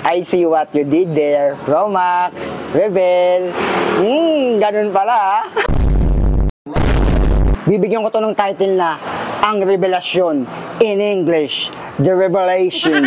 I see what you did there. Promax, Rebel. Ganun pala. Bibigyan ko to ng title na Ang Revelasyon. In English, The Revelation.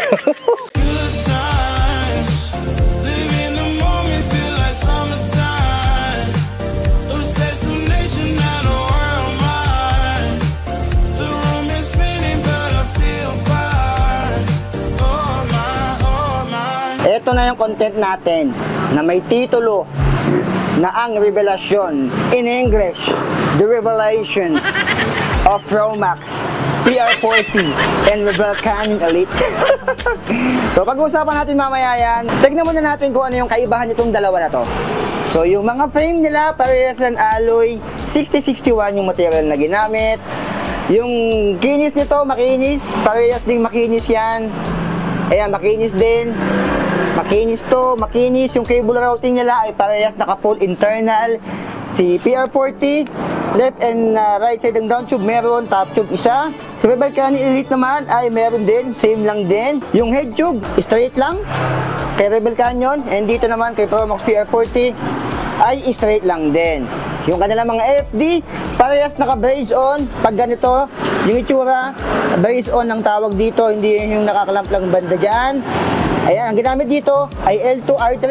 Ito na yung content natin na may titulo na Ang Revelasyon. In English, The Revelations of Promax, PR40, and Rebel Canyon Elite. So pag-uusapan natin mamaya yan. Tignan muna natin kung ano yung kaibahan nitong dalawa na to. So yung mga frame nila, parehas ng alloy, 6061 yung material na ginamit. Yung kinis nito, makinis, parehas ding makinis yan. Ayan, makinis din. Makinis to, makinis. Yung cable routing nila ay parehas naka-full internal. Si PR40, left and right side ng down tube meron, top tube isa. Si Rebel Canyon Elite naman ay meron din, same lang din. Yung head tube, straight lang kay Rebel Canyon. And dito naman kay Promax PR40 ay straight lang din. Yung kanilang mga FD, parehas naka-brace on. Pag ganito, yung itsura, brace on ang tawag dito, hindi yung nakakalamp lang banda dyan. Ayan, ang ginamit dito ay L2R3.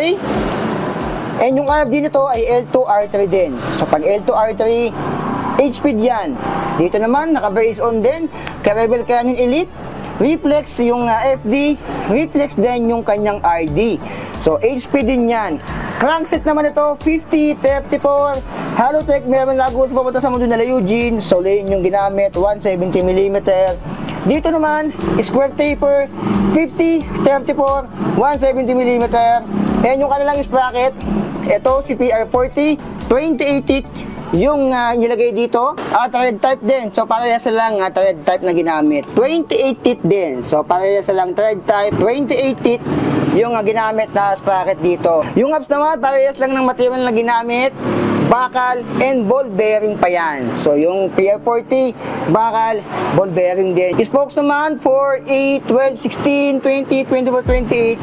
And yung RFD nito ay L2R3 din. So pag L2R3, H-speed yan. Dito naman, naka-brace on din. Kay Rebel Canyon Elite, reflex yung FD, reflex din yung kanyang RD. So H-speed din yan. Crankset naman ito, 50, 34, Halotech, meron lagos papunta sa mundo nila Eugene. So lane yung ginamit, 170mm. Dito naman, square taper, 50, 34, 170mm. And yung kanilang sprocket, ito si PR40, 28 yung nilagay dito. Thread type din. So parehas lang thread type na ginamit. 28 teeth din. So parehas lang thread type, 28 teeth yung ginamit na sprocket dito. Yung hubs naman, parehas lang ng material na ginamit. Bakal and ball bearing pa yan. So yung PR40, bakal, ball bearing din. Spokes naman, 4, 8, 12, 16, 20, 24, 28,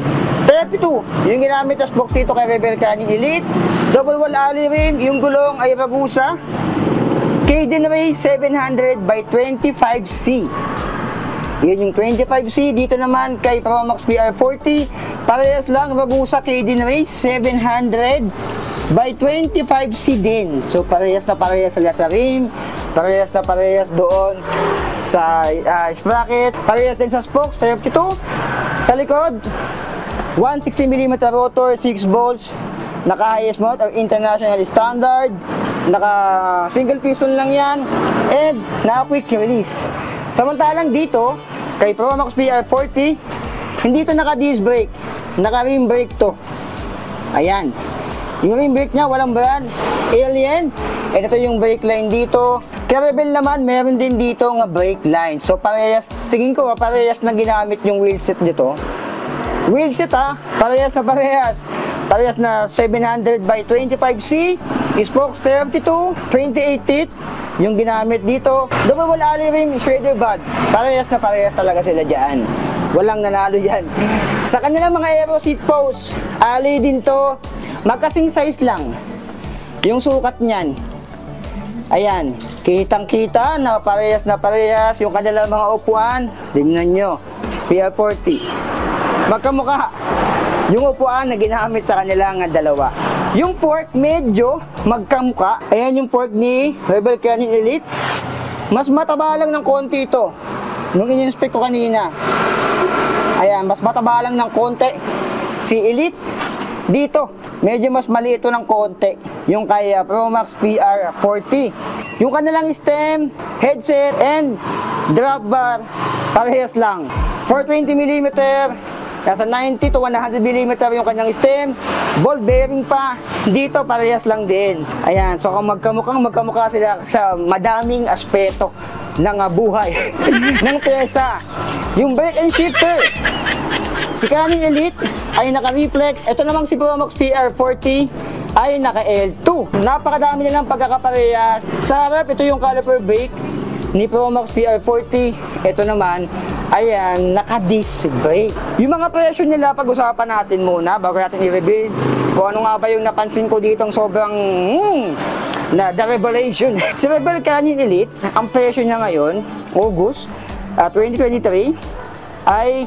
32. Yung ginamit na spokes dito kay Rebel Canyon Elite. Double wall alloy rim, yung gulong ay Ragusa. Cadenray 700 by 25C. Yun yung 25C. Dito naman kay Promax PR40, parehas lang Ragusa Cadenray 700 by 25C din. So parehas na parehas sila sa rim, parehas na parehas doon sa sprocket, parehas din sa spokes, 32. Sa likod, 160mm rotor, 6 bolts, naka highest mount or international standard, naka single piston lang yan, and naka quick release. Samantalang dito, kay Promax PR40, hindi to naka disc brake, naka rim brake to. Ayan. Yung rim brake niya, walang brand, Alien. And ito yung brake line dito. Kay Rebel naman, meron din dito nga brake line. So parehas, tingin ko parehas na ginamit yung wheelset dito. Wheelset parehas na parehas. Parehas na 700 by 25C. Spokes 32, 28 teeth. Yung ginamit dito. Double wall alloy rim, shredder bud. Parehas na parehas talaga sila dyan. Walang nanalo dyan. Sa kanilang mga aero seat post, alloy din to. Magkasing size lang yung sukat niyan. Ayan, kitang-kita na parehas yung kanilang mga upuan. Tingnan nyo, PR40. Magkamukha yung upuan na ginamit sa kanilang dalawa. Yung fork medyo magkamukha. Ayan yung fork ni Rebel Canyon Elite. Mas mataba lang ng konti ito. Nung in-inspect ko kanina. Ayan, mas mataba lang ng konti. Si Elite, dito, medyo mas maliit ito ng konti. Yung kay Promax PR40. Yung kanilang stem, headset, and drop bar, parehas lang. 420mm, nasa 90 to 100mm yung kanyang stem. Ball bearing pa, dito parehas lang din. Ayan, so kung magkamukha sila sa madaming aspeto ng buhay, ng pyesa. Yung brake and shifter, si Canyon Elite ay naka-reflex. Ito namang si Promax PR40 ay naka-L2. Napakadami nilang pagkakaparehas. Sa harap, ito yung caliper brake ni Promax PR40. Ito naman Ayan, naka-disc brake. Yung mga presyo nila, pag-usapan natin muna bago natin i-reveal kung ano nga ba yung napansin ko ditong sobrang na the revelation. Si Rebel Canyon Elite, ang presyo niya ngayon, August 2023, ay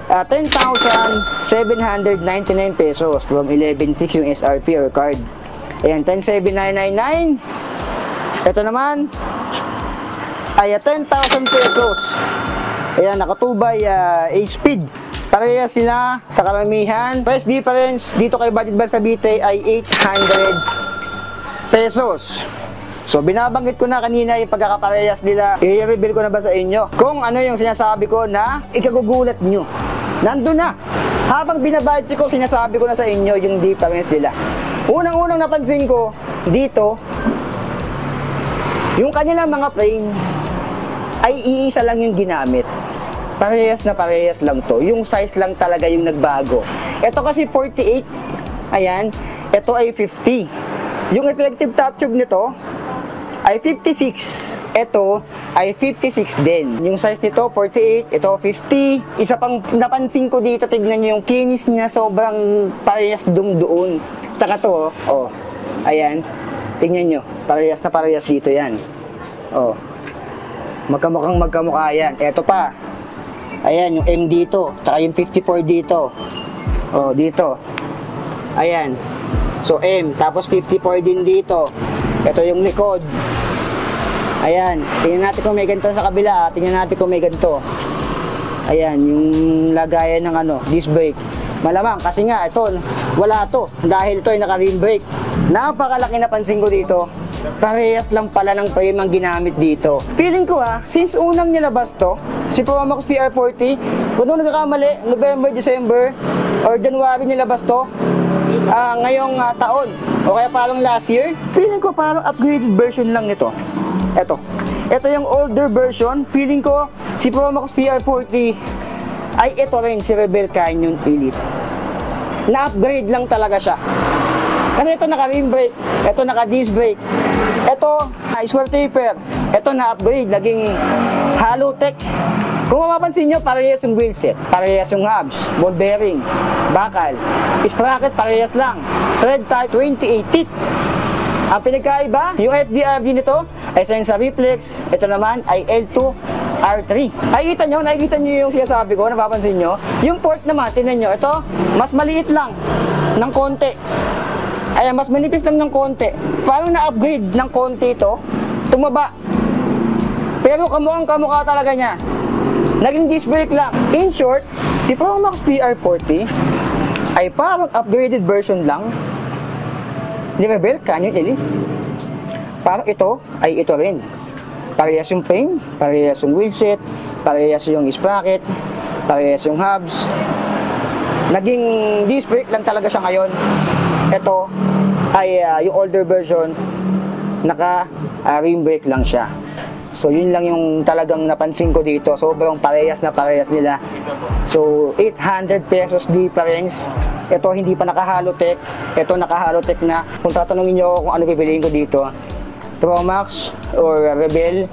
10,799 pesos from 11,600 yung SRP or card. Ayan, 10,799. Ito naman ay 10,000 pesos. Ayan, nakatubay 8-speed. Parehas sila sa karamihan. Price difference dito kay Budget Bus Cavite ay 800 pesos. So, binabanggit ko na kanina yung pagkakaparehas nila. I-reveal ko na ba sa inyo kung ano yung sinasabi ko na ikagugulat nyo. Nandun na. Habang binabudget ko, sinasabi ko na sa inyo yung difference nila. Unang-unang napansin ko dito, yung kanilang mga frame ay iisa lang yung ginamit. Parehas na parehas lang to. Yung size lang talaga yung nagbago. Ito kasi 48. Ayan. Ito ay 50. Yung effective top tube nito ay 56. Ito ay 56 din. Yung size nito 48, ito 50. Isa pang napansin ko dito, tignan nyo yung kinis niya, sobrang parehas doon. Tsaka to, oh. Ayan. Tignan nyo, parehas na parehas dito yan. Oh. Magkamukha yan. Ito pa. Ayan, yung M dito, tsaka yung 54 dito. Oh, dito. Ayan. So M, tapos 54 din dito. Ito yung likod. Ayan, tingnan natin kung may ganito sa kabila. Tingnan natin kung may ganito. Ayan, yung lagayan ng disc brake. Malamang kasi nga ito, wala to. Dahil ito ay naka-rim brake. Napakalaki na pansin ko dito. Parehas lang pala ng frame ang ginamit dito. Feeling ko since unang nilabas to, si Promax VR40, kung doon nagkakamali, November, December, or January nilabas to, ngayong taon, o kaya parang last year, feeling ko parang upgraded version lang nito. Ito yung older version. Feeling ko si Promax VR40 ay ito rin, si Rebel Canyon Elite. Na-upgrade lang talaga siya. Kasi ito naka-rim brake, ito naka-disc brake, ito swerve taper, ito na-upgrade, naging Halotech. Kung mapapansin nyo, parehas yung wheelset, parehas yung hubs, ball bearing, bakal, sprocket parehas lang, tread type 28 teeth. Ang pinagkaiba, yung FDRD nito ay sensor reflex, ito naman ay L2 R3. Nakikita nyo yung sinasabi ko, napapansin nyo. Yung port naman, tinan nyo, ito, mas maliit lang ng konti. Ayan, mas manipis lang ng konti. Parang na-upgrade ng konti ito, tumaba. Pero kamukha talaga niya. Naging disc brake lang. In short, si Promax VR40 ay parang upgraded version lang ni Rebel Canyon Elite. Parang ito ay ito rin. Parehas yung frame, parehas yung wheelset, parehas yung sprocket, parehas yung hubs. Naging disc brake lang talaga siya ngayon. Ito ay yung older version, naka rim brake lang siya. So yun lang yung talagang napansin ko dito. Sobrang parehas na parehas nila. So 800 pesos difference. Ito hindi pa naka-Halotech. Ito naka-Halotech na. Kung tatanungin nyo kung ano bibiliin ko dito, Promax or Rebel,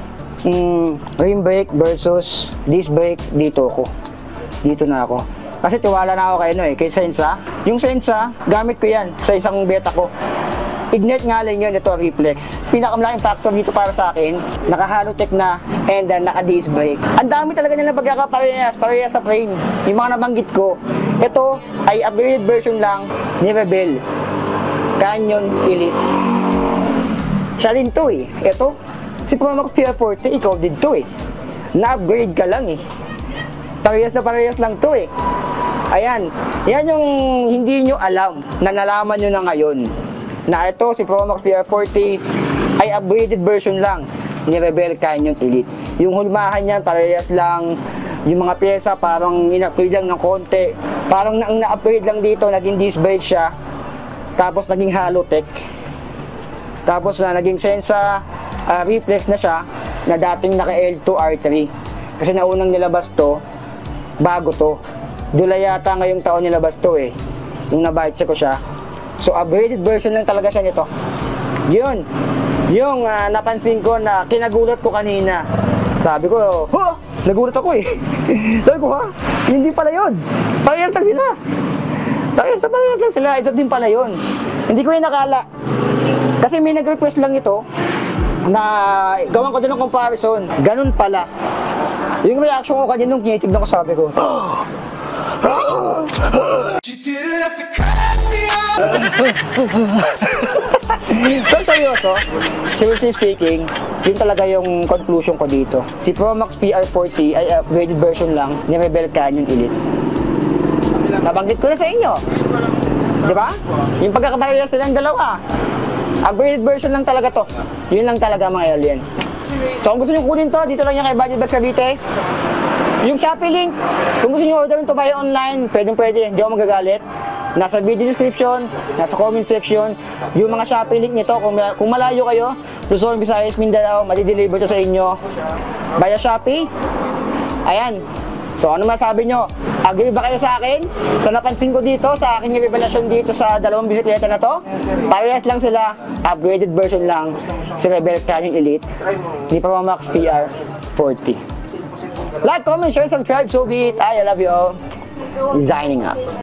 rim brake versus disc brake, dito na ako. Kasi tiwala na ako kay Sensa. Yung Sensa, gamit ko yan sa isang beta ko. Ignite nga lang yun, ito reflex. Pinakamalaking factor dito para sa akin, naka-Halotech na and naka-disc brake. Ang dami talaga nilang pagkakaparehas sa frame. Yung mga nabanggit ko, ito ay upgraded version lang ni Rebel Canyon Elite. Siya din to Ito, si Promax VR40, ikaw din to Na-upgrade ka lang Parehas na parehas lang to Ayan, yan yung hindi nyo alam, na nalaman nyo na ngayon. Na ito, si Promax VR40 ay upgraded version lang ni Rebel Canyon Elite. Yung hulmahan niyan, parehas lang. Yung mga pyesa, parang in-upgrade lang ng konti. Parang na-upgrade lang dito, naging disc brake siya. Tapos naging Halotech. Tapos naging Sensa reflex na siya, na dating naka L2 R3. Kasi naunang nilabas to, bago to. July yata ngayong taon nilabas to Nung nabike ko siya. So upgraded version lang talaga siya nito. Yun yung napansin ko na kinagulat ko kanina. Sabi ko, Nagulat ako eh. Sabi ko, ha? Hindi pala yun. Parehas lang sila. Parehas lang sila. Ito din pala yun. Hindi ko yung nakala. Kasi may nag-request lang ito na gawan ko din ng comparison. Ganun pala. Yung reaction ko kanina nung kinitignan ko, sabi ko, so seryoso, seriously speaking, yun talaga yung conclusion ko dito. Si Pro Max PR40 ay upgraded version lang ni Rebel Canyon Elite. Nabanggit ko na sa inyo. Di ba? Yung pagkakabarya silang dalawa. Upgraded version lang talaga to. Yun lang talaga mga alien. So kung gusto nyo kunin to, dito lang yan kay Budget Bus Cavite. Yung Shopee link, kung gusto nyo orderin to buy online, pwede, hindi ako magagalit. Nasa video description, nasa comment section, yung mga Shopee link nito, kung malayo kayo, Luzon, Visayas, Mindanao, madi-deliver to sa inyo via Shopee. Ayan. So ano masabi nyo? Agree ba kayo sa akin? Sa napansin ko dito, sa aking revelasyon dito sa dalawang bisikleta na to, parehas lang sila, upgraded version lang, si Rebel Canyon Elite, ni Pro Max PR40. Like, comment, share, subscribe, so be it. I love you all. Signing up.